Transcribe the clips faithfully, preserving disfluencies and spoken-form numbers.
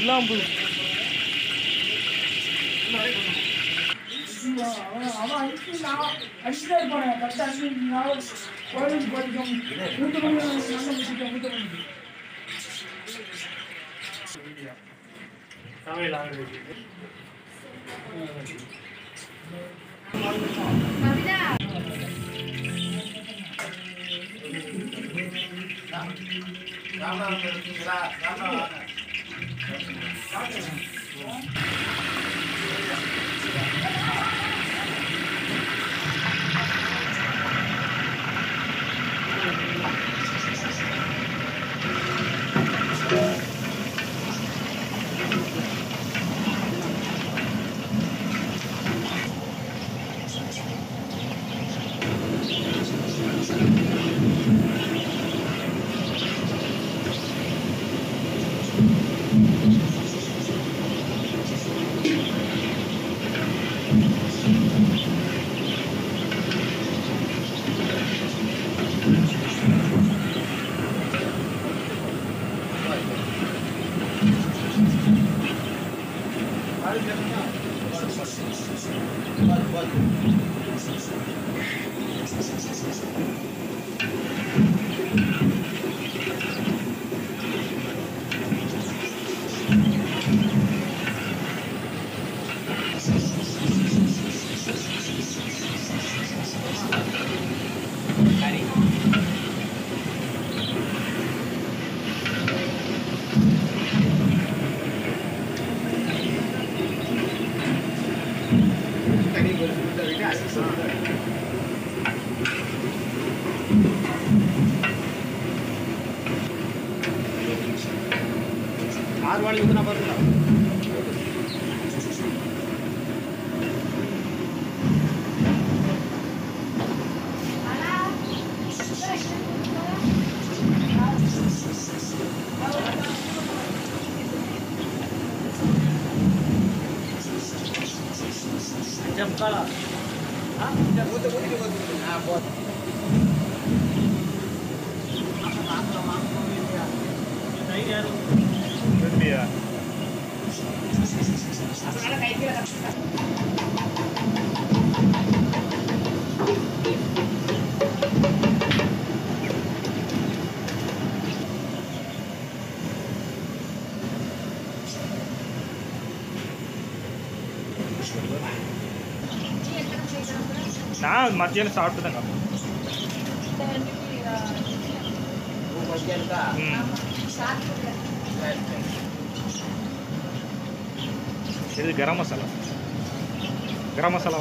வில்லாம்பு அவன் அடிச்சு நான் அடிச்சுட்டே இருப்பானே கரெக்டாக அஞ்சு நாள் கோயிலுக்கு போயிட்டோம் மூத்த மணி நல்ல முடிச்சுட்டோம் மூத்த மணிக்கு சமையல் ஆகுது ஆறு வாழை ஊற்றினா பாருங்களா जमकाला हां वो तो बोली के हां बहुत आप बात लो मांग को मिल गया नहीं यार मिल गया आपने कहीं के நான் மத்தியானம் சாப்பிட்டு தான் இது கரம் மசாலா கரம் மசாலா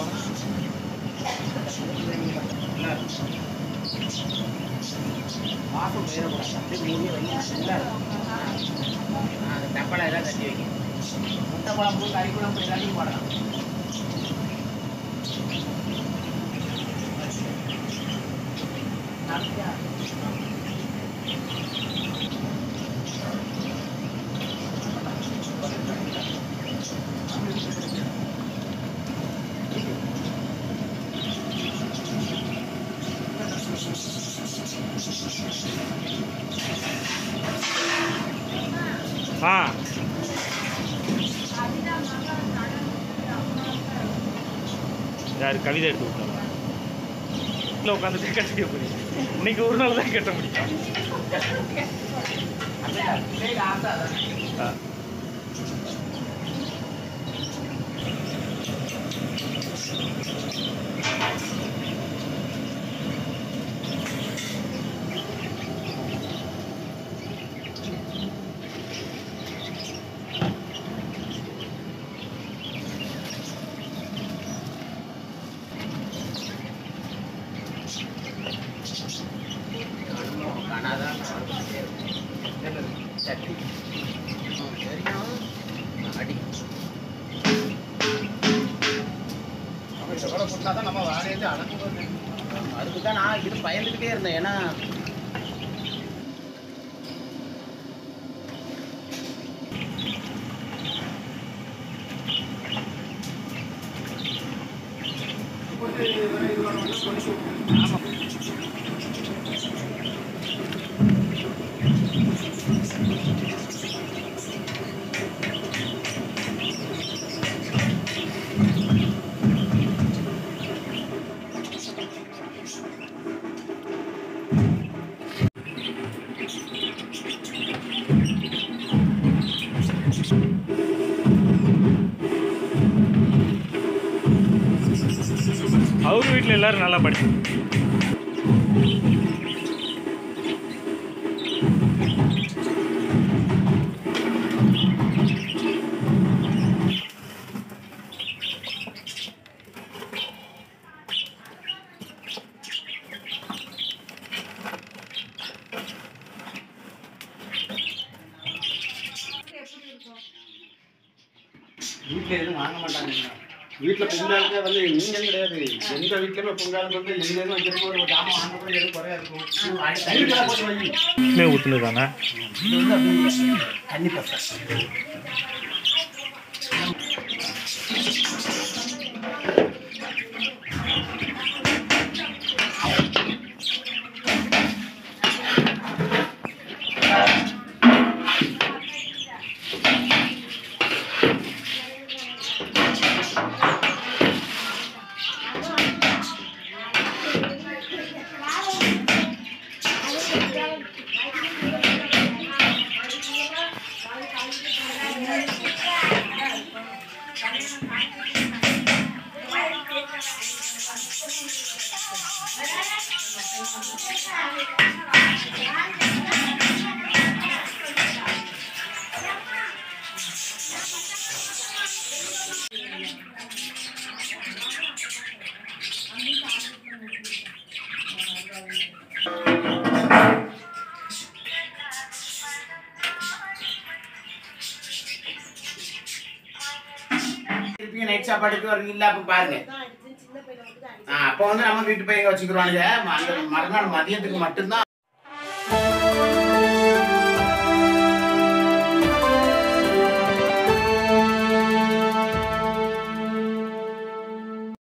தப்பலை எல்லாம் தட்டி வைக்க முட்டை குழம்பு கறி குழம்பு எல்லாத்தையும் போடலாம் हाँ यार कविதை எடுத்து விட்டாங்க இல்லை உட்காந்துட்டு கட்டிக்க முடியும் இன்னைக்கு ஒரு நாள் தான் கட்ட முடியும் நம்ம வாழையிட்டு அடக்கு அதுக்கு தான் நான் இது பயந்துக்கிட்டே இருந்தேன். ஏன்னா வீட்டில் எல்லோரும் நல்லா படிச்சு வீட்டில் எதுவும் வாங்க மாட்டாங்க. வீட்டில் பொங்கலுக்கு வந்து நீங்கள் கிடையாது, எந்த வீட்லையுமே பொங்கலுக்கு வந்து எந்த எதுவும் வைக்கிறப்போ ஒரு ஜாமான் வாங்க கூட எதுவும் குறையா இருக்கும். போட்டு வை ஊற்றுனதானே இது வந்து அப்படி தண்ணி பசை. நைட் சாப்பாடுக்கு ஒரு இல்ல அப்ப பாருங்க. அப்போ வந்து நம்ம வீட்டு பையங்க வச்சுக்கிறோம். மறுநாள் மதியத்துக்கு மட்டும்தான்